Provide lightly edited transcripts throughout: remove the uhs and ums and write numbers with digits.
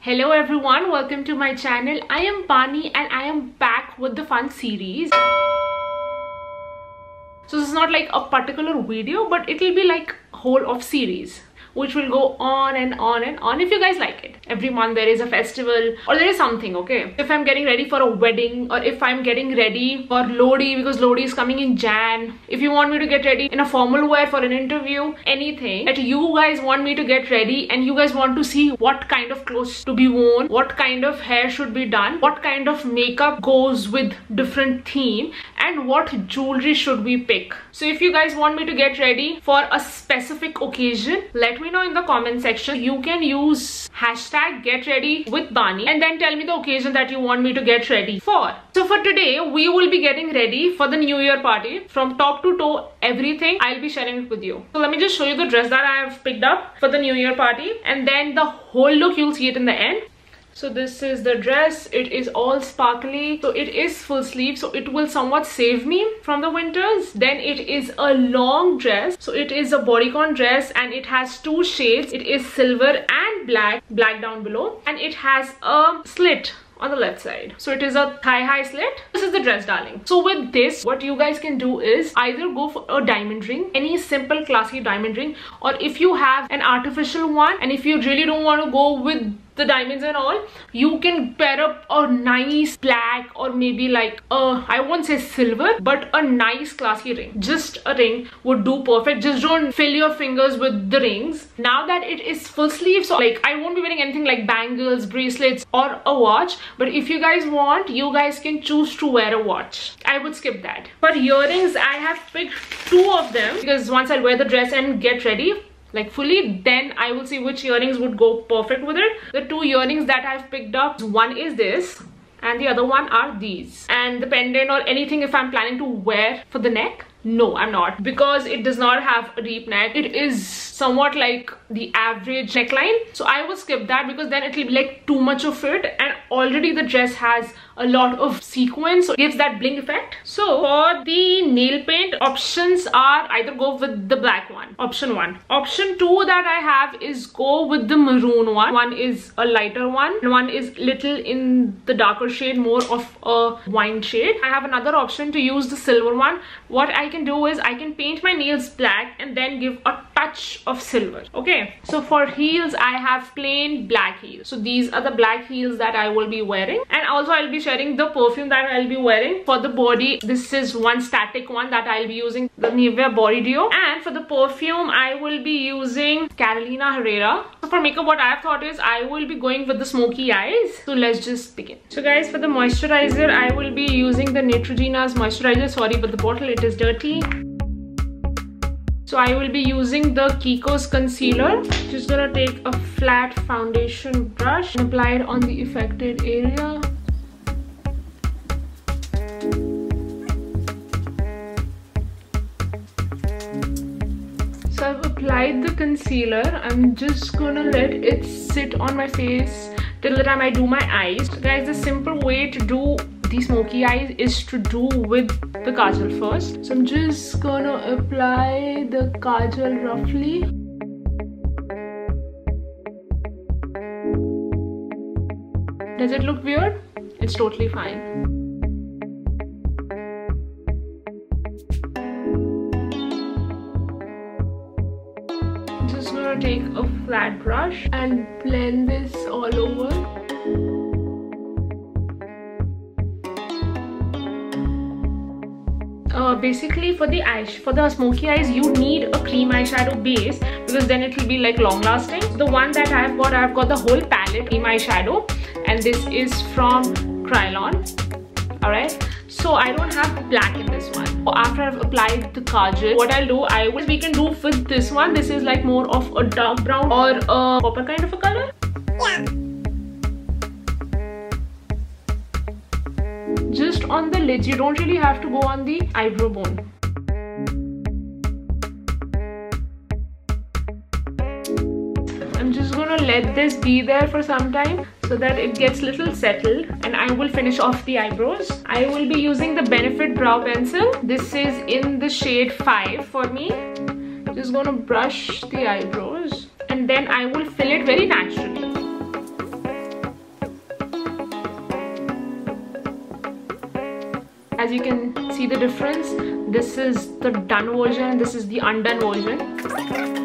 Hello everyone, welcome to my channel. I am Pani and I am back with the fun series. So this is not like a particular video, but it will be like whole of series which will go on and on and on if you guys like it. Every month there is a festival or there is something, okay? If I'm getting ready for a wedding or if I'm getting ready for Lodi because Lodi is coming in Jan. If you want me to get ready in a formal wear for an interview, anything that you guys want me to get ready and you guys want to see what kind of clothes to be worn, what kind of hair should be done, what kind of makeup goes with different theme and what jewelry should we pick. So if you guys want me to get ready for a specific occasion, let me know in the comment section. You can use hashtag get ready with Bani and then tell me the occasion that you want me to get ready for. So for today we will be getting ready for the New Year party. From top to toe, everything I'll be sharing it with you. So let me just show you the dress that I have picked up for the New Year party and then the whole look, you'll see it in the end. So this is the dress. It is all sparkly, so it is full sleeve, so it will somewhat save me from the winters. Then it is a long dress, so it is a bodycon dress and it has two shades. It is silver and black down below, and it has a slit on the left side, so it is a thigh-high slit. This is the dress, darling. So with this, what you guys can do is either go for a diamond ring, any simple classy diamond ring, or if you have an artificial one and if you really don't want to go with the diamonds and all, you can pair up a nice black or maybe like I won't say silver, but a nice classy ring. Just a ring would do perfect. Just don't fill your fingers with the rings. Now that it is full sleeve, so like I won't be wearing anything like bangles, bracelets or a watch, but if you guys want, you guys can choose to wear a watch. I would skip that. For earrings, I have picked two of them because once I'll wear the dress and get ready like fully, then I will see which earrings would go perfect with it. The two earrings that I've picked up, one is this and the other one are these. And the pendant or anything if I'm planning to wear for the neck, no, I'm not, because it does not have a deep neck. It is somewhat like the average neckline, so I will skip that because then it will be like too much of it, and already the dress has a lot of sequins, so it gives that bling effect. So for the nail paint, options are either go with the black one, option 1. Option 2 that I have is go with the maroon one. One is a lighter one and one is little in the darker shade, more of a wine shade. I have another option to use the silver one. What I can do is I can paint my nails black and then give a touch of silver. Okay, so for heels, I have plain black heels. So these are the black heels that I will be wearing, and also I'll be sharing the perfume that I'll be wearing. For the body, this is one static one that I'll be using, the Nivea body dew, and for the perfume I will be using Carolina Herrera. So for makeup, what I have thought is I will be going with the smoky eyes. So let's just begin. So guys, for the moisturizer, I will be using the Neutrogena's moisturizer. Sorry, but the bottle, it is dirty. So I will be using the Kiko's concealer. Just gonna take a flat foundation brush and apply it on the affected area. So I've applied the concealer. I'm just gonna let it sit on my face till the time I do my eyes. So guys, the simple way to do the smoky eyes is to do with the kajal first. So I'm just gonna apply the kajal roughly. Does it look weird? It's totally fine. Just gonna take a flat brush and blend this all over. Basically for the smoky eyes, you need a cream eyeshadow base because then it will be like long lasting. The one that I've got the whole palette cream eyeshadow, and this is from Kryolan. Alright, so I don't have black in this one. So after I've applied the kajal, what I'll do, we can do with this one. This is like more of a dark brown or a copper kind of a color. Yeah. Just on the lids, you don't really have to go on the eyebrow bone. I'm just gonna let this be there for some time so that it gets little settled, and I will finish off the eyebrows. I will be using the Benefit brow pencil. This is in the shade 5 for me. Just gonna brush the eyebrows and then I will fill it very naturally. As you can see the difference, this is the done version, this is the undone version.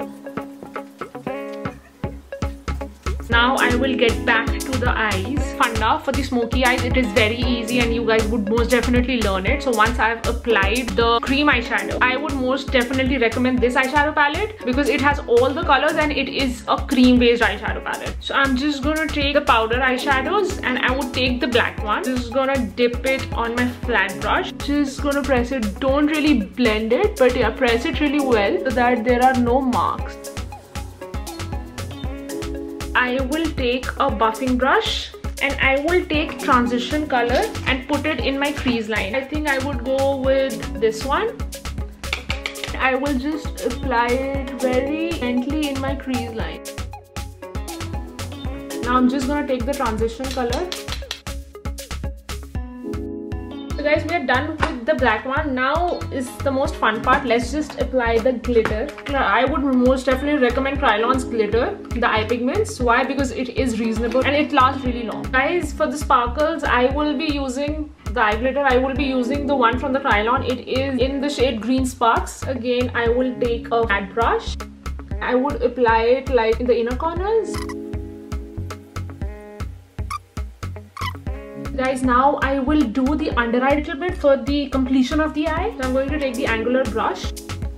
Now I will get back to the eyes. Funda for the smoky eyes, it is very easy and you guys would most definitely learn it. So once I've applied the cream eyeshadow, I would most definitely recommend this eyeshadow palette because it has all the colors and it is a cream based eyeshadow palette. So I'm just gonna take the powder eyeshadows and I would take the black one. Just gonna dip it on my flat brush. Just gonna press it. Don't really blend it, but yeah, press it really well so that there are no marks. I will take a buffing brush and I will take transition color and put it in my crease line. I think I would go with this one. I will just apply it very gently in my crease line. Now I'm just gonna take the transition color. So guys, we are done with the black one. Now is the most fun part. Let's just apply the glitter. I would most definitely recommend Kryolan's glitter, the eye pigments. Why? Because it is reasonable and it lasts really long. Guys, for the sparkles, I will be using the eye glitter. I will be using the one from the Kryolan. It is in the shade Green Sparks. Again, I will take a flat brush. I would apply it like in the inner corners. Guys, now I will do the under eye a little bit for the completion of the eye. So I'm going to take the angular brush.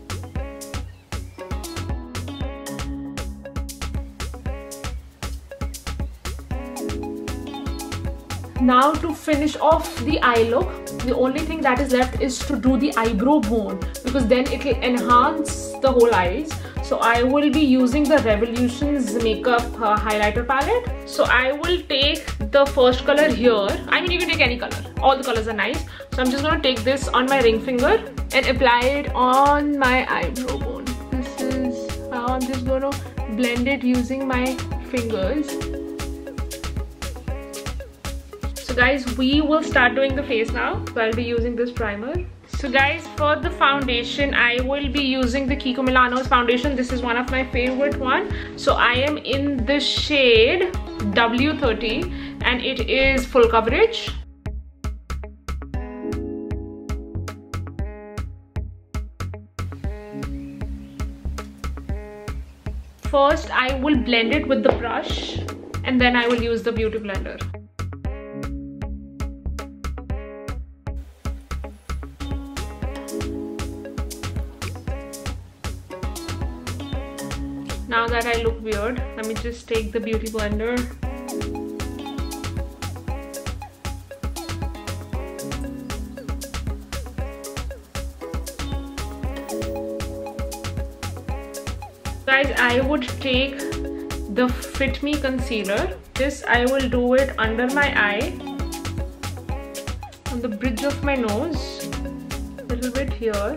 Now to finish off the eye look, the only thing that is left is to do the eyebrow bone because then it will enhance the whole eyes. So I will be using the Revolutions makeup highlighter palette. So I will take the first color here. I mean, you can take any color. All the colors are nice. So I'm just going to take this on my ring finger and apply it on my eyebrow bone. This is how I'm just going to blend it using my fingers. So guys, we will start doing the face now. So I'll be using this primer. So guys, for the foundation, I will be using the Kiko Milano's foundation. This is one of my favorite one. So I am in the shade W30 and it is full coverage. First, I will blend it with the brush and then I will use the beauty blender. Now that I look weird, let me just take the beauty blender. Guys, I would take the Fit Me concealer. This I will do it under my eye, on the bridge of my nose, a little bit here.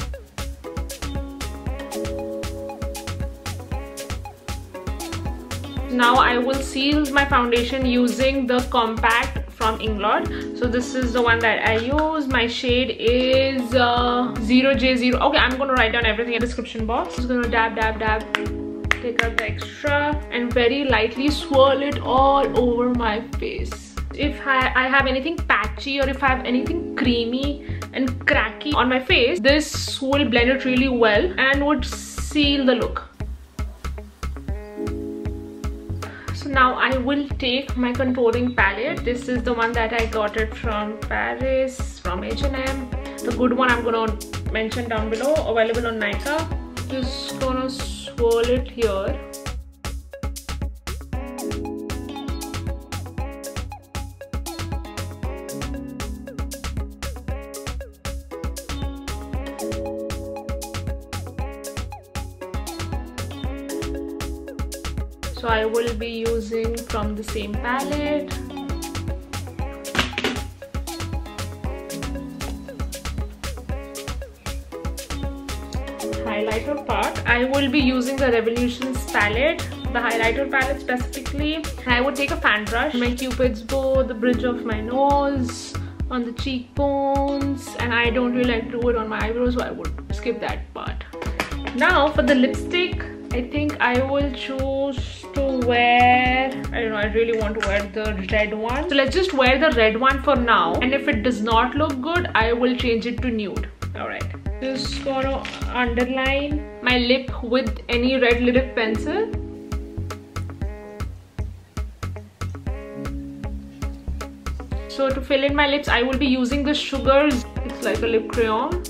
Now I will seal my foundation using the compact from Inglot. So this is the one that I use. My shade is 0J0. Okay, I'm going to write down everything in the description box. Just going to dab, dab, dab. Take out the extra and very lightly swirl it all over my face. If I have anything patchy or if I have anything creamy and cracky on my face, this will blend it really well and would seal the look. So now I will take my contouring palette. This is the one that I got it from Paris, from H&M. The good one I'm gonna mention down below, available on Nykaa. Just gonna swirl it here. So I will be using from the same palette. Highlighter part, I will be using the Revolutions palette, the highlighter palette specifically. I would take a fan brush, my cupid's bow, the bridge of my nose, on the cheekbones, and I don't really like to do it on my eyebrows, so I would skip that part. Now for the lipstick, I think I will choose to wear, I don't know, I really want to wear the red one. So let's just wear the red one for now. And if it does not look good, I will change it to nude. Alright. Just gonna underline my lip with any red lip pencil. So to fill in my lips, I will be using the Sugars. It's like a lip crayon.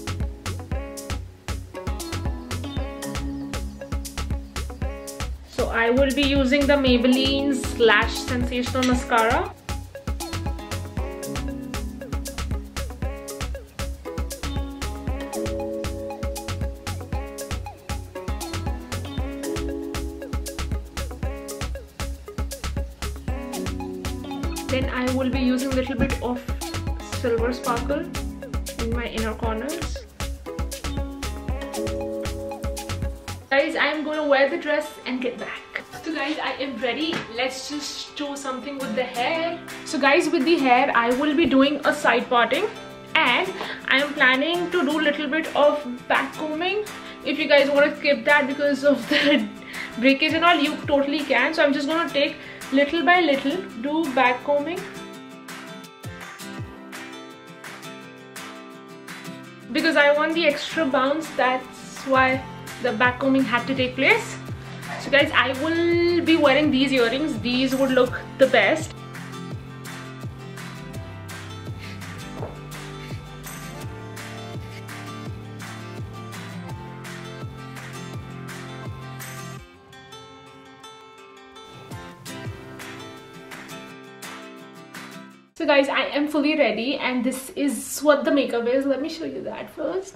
So I will be using the Maybelline's Lash Sensational Mascara. Then I will be using a little bit of silver sparkle in my inner corners. Guys, I am going to wear the dress and get back. So guys, I am ready. Let's just do something with the hair. So guys, with the hair, I will be doing a side parting. And I am planning to do a little bit of back combing. If you guys want to skip that because of the breakage and all, you totally can. So I'm just going to take little by little, do back combing. Because I want the extra bounce, that's why the back combing had to take place. So guys, I will be wearing these earrings. These would look the best. So guys, I am fully ready and this is what the makeup is. Let me show you that first.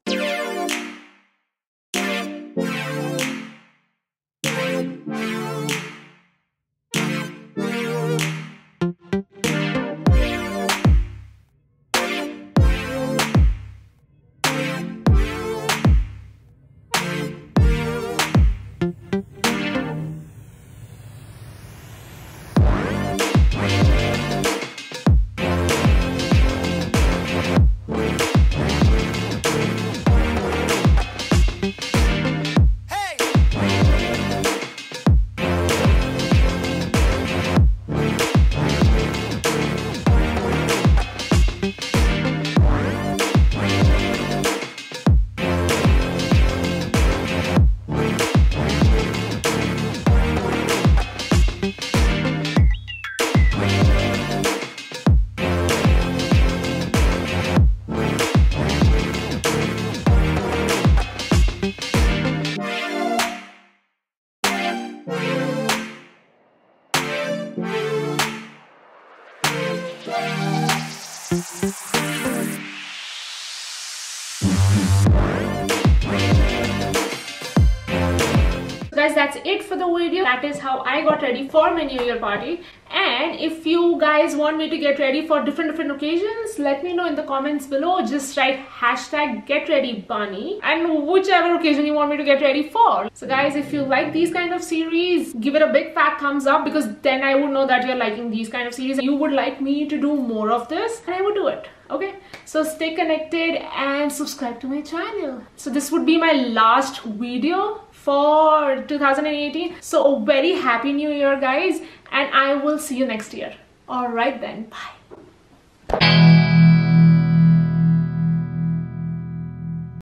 Guys, that's it for the video. That is how I got ready for my New Year party. And if you guys want me to get ready for different occasions, let me know in the comments below. Just write #GetReadyBunny and whichever occasion you want me to get ready for. So guys, if you like these kind of series, give it a big fat thumbs up, because then I would know that you're liking these kind of series. You would like me to do more of this and I would do it. Okay, so stay connected and subscribe to my channel. So this would be my last video for 2018. So a very happy New Year, guys, and I will see you next year. All right then, bye.